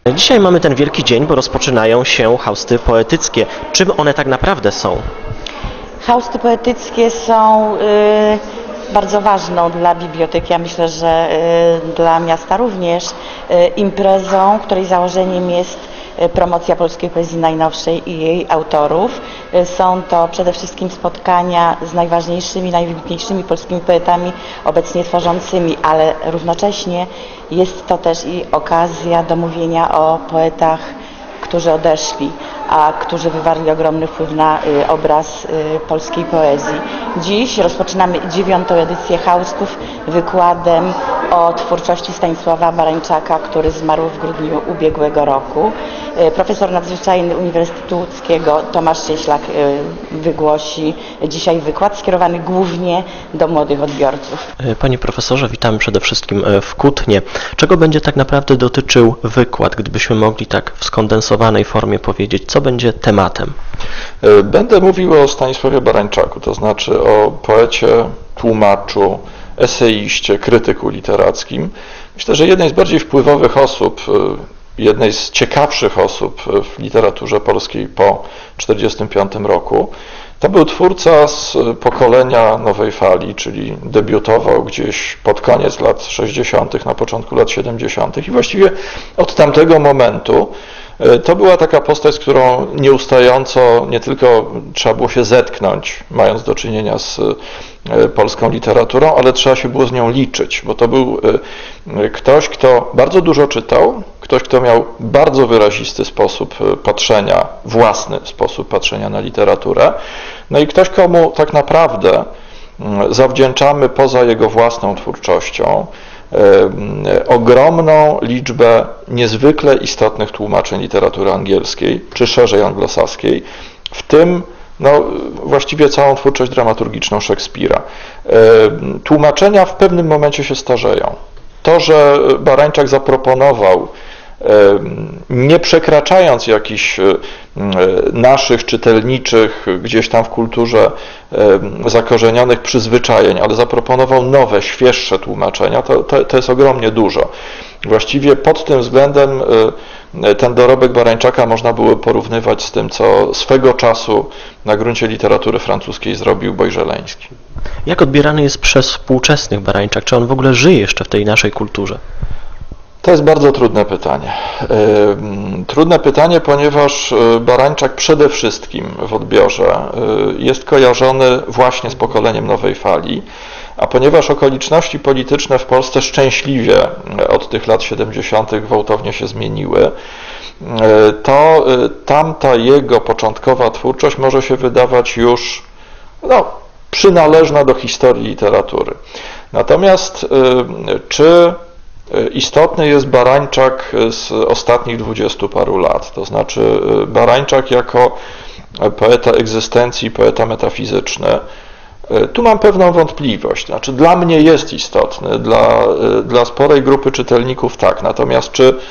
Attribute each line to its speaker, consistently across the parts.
Speaker 1: Dzisiaj mamy ten wielki dzień, bo rozpoczynają się hausty poetyckie. Czym one tak naprawdę są?
Speaker 2: Hausty poetyckie są bardzo ważną dla biblioteki, ja myślę, że dla miasta również, imprezą, której założeniem jest promocja polskiej poezji najnowszej i jej autorów. Są to przede wszystkim spotkania z najważniejszymi, najwybitniejszymi polskimi poetami obecnie tworzącymi, ale równocześnie jest to też i okazja do mówienia o poetach, którzy odeszli, a którzy wywarli ogromny wpływ na obraz polskiej poezji. Dziś rozpoczynamy 9. edycję haustów wykładem o twórczości Stanisława Barańczaka, który zmarł w grudniu ubiegłego roku. Profesor nadzwyczajny Uniwersytetu Łódzkiego Tomasz Cieślak wygłosi dzisiaj wykład skierowany głównie do młodych odbiorców.
Speaker 1: Panie profesorze, witamy przede wszystkim w Kutnie. Czego będzie tak naprawdę dotyczył wykład, gdybyśmy mogli tak w skondensowanej formie powiedzieć, co będzie tematem?
Speaker 3: Będę mówił o Stanisławie Barańczaku, to znaczy o poecie, tłumaczu, eseiście, krytyku literackim. Myślę, że jednej z bardziej wpływowych osób, jednej z ciekawszych osób w literaturze polskiej po 1945 roku. To był twórca z pokolenia nowej fali, czyli debiutował gdzieś pod koniec lat 60., na początku lat 70. i właściwie od tamtego momentu to była taka postać, z którą nieustająco nie tylko trzeba było się zetknąć, mając do czynienia z polską literaturą, ale trzeba się było z nią liczyć, bo to był ktoś, kto bardzo dużo czytał, ktoś, kto miał bardzo wyrazisty sposób patrzenia, własny sposób patrzenia na literaturę, no i ktoś, komu tak naprawdę zawdzięczamy poza jego własną twórczością ogromną liczbę niezwykle istotnych tłumaczeń literatury angielskiej, czy szerzej anglosaskiej, w tym właściwie całą twórczość dramaturgiczną Szekspira. Tłumaczenia w pewnym momencie się starzeją. To, że Barańczak zaproponował, nie przekraczając jakichś naszych czytelniczych, gdzieś tam w kulturze zakorzenionych przyzwyczajeń, ale zaproponował nowe, świeższe tłumaczenia, to jest ogromnie dużo. Właściwie pod tym względem ten dorobek Barańczaka można było porównywać z tym, co swego czasu na gruncie literatury francuskiej zrobił Bojżeleński.
Speaker 1: Jak odbierany jest przez współczesnych Barańczak? Czy on w ogóle żyje jeszcze w tej naszej kulturze?
Speaker 3: To jest bardzo trudne pytanie. Trudne pytanie, ponieważ Barańczak przede wszystkim w odbiorze jest kojarzony właśnie z pokoleniem nowej fali, a ponieważ okoliczności polityczne w Polsce szczęśliwie od tych lat 70. gwałtownie się zmieniły, to tamta jego początkowa twórczość może się wydawać już przynależna do historii literatury. Natomiast czy istotny jest Barańczak z ostatnich 20 paru lat, to znaczy Barańczak jako poeta egzystencji, poeta metafizyczny. Tu mam pewną wątpliwość, znaczy dla mnie jest istotny, dla sporej grupy czytelników tak, natomiast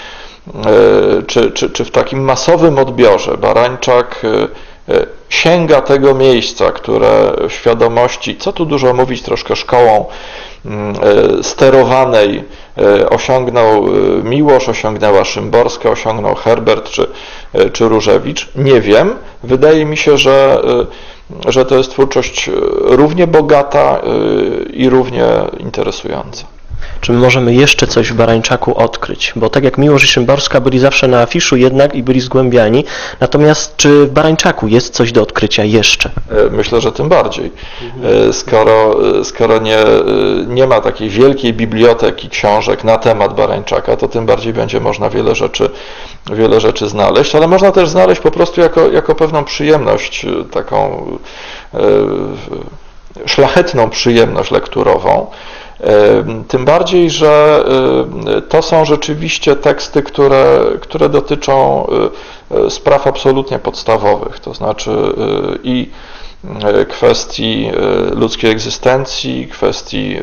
Speaker 3: czy w takim masowym odbiorze Barańczak sięga tego miejsca, które w świadomości, co tu dużo mówić, troszkę szkołą sterowanej osiągnął Miłosz, osiągnęła Szymborska, osiągnął Herbert czy Różewicz? Nie wiem. Wydaje mi się, że to jest twórczość równie bogata i równie interesująca.
Speaker 1: Czy my możemy jeszcze coś w Barańczaku odkryć? Bo tak jak Miłosz i Szymborska byli zawsze na afiszu jednak i byli zgłębiani, natomiast czy w Barańczaku jest coś do odkrycia jeszcze?
Speaker 3: Myślę, że tym bardziej. Skoro nie ma takiej wielkiej biblioteki książek na temat Barańczaka, to tym bardziej będzie można wiele rzeczy znaleźć, ale można też znaleźć po prostu jako pewną przyjemność, taką szlachetną przyjemność lekturową. Tym bardziej, że to są rzeczywiście teksty, które dotyczą spraw absolutnie podstawowych, to znaczy i kwestii ludzkiej egzystencji, kwestii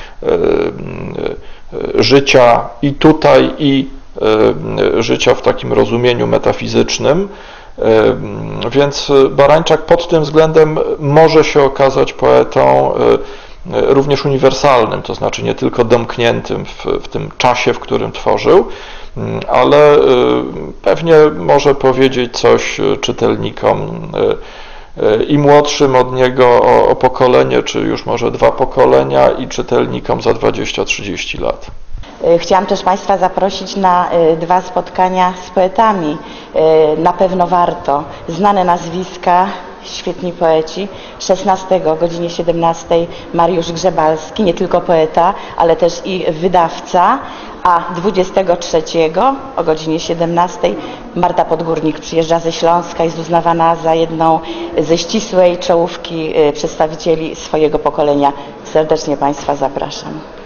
Speaker 3: życia i tutaj, i życia w takim rozumieniu metafizycznym. Więc Barańczak pod tym względem może się okazać poetą również uniwersalnym, to znaczy nie tylko domkniętym w tym czasie, w którym tworzył, ale pewnie może powiedzieć coś czytelnikom i młodszym od niego o pokolenie, czy już może 2 pokolenia, i czytelnikom za 20-30 lat.
Speaker 2: Chciałam też Państwa zaprosić na 2 spotkania z poetami. Na pewno warto. Znane nazwiska, świetni poeci. 16 o godzinie 17 Mariusz Grzebalski, nie tylko poeta, ale też i wydawca, a 23 o godzinie 17 Marta Podgórnik przyjeżdża ze Śląska, jest uznawana za jedną ze ścisłej czołówki przedstawicieli swojego pokolenia. Serdecznie Państwa zapraszam.